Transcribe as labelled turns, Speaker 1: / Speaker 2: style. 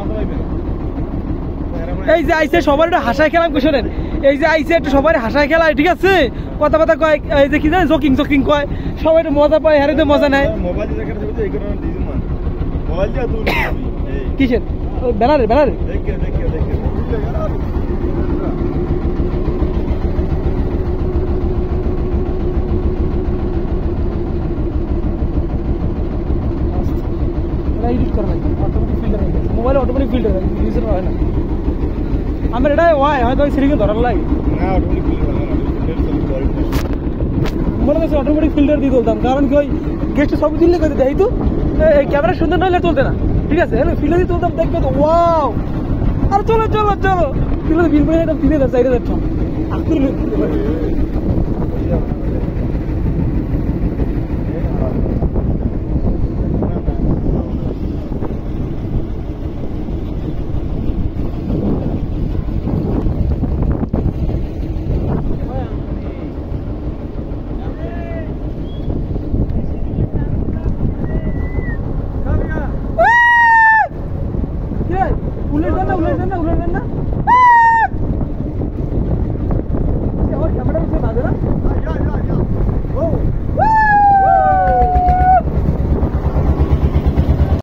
Speaker 1: এই যে আইসে সবার একটু হাসায় খেলাম শোনেন, এই যে আইসে একটু সবার হাসায় খেলায়, ঠিক আছে, কথা কথা কয়, এই যে কি জানে জকিং জকিং কয়, সবাই একটু মজা পায়, হারিতে মজা নেয়। কিসের ব্যানারে ব্যানারে মোবাইলে অটোমেটিক ফিল্টার হয় না আমার, এটা হয়তো সিরিকে ধরার লাগে মনে করছে অটোমেটিক ফিল্টার দিয়ে তুলতাম, কারণ কি ওই গেস্টে ছবি তুললে করে দেয় তো এই ক্যামেরা সুন্দর নইলে চলতে না, ঠিক আছে, ফিল্টার দিয়ে তুলতাম, দেখবে তো ওয়াও। আর চলো চলো চলো বিল করে 3000 4000 টাকা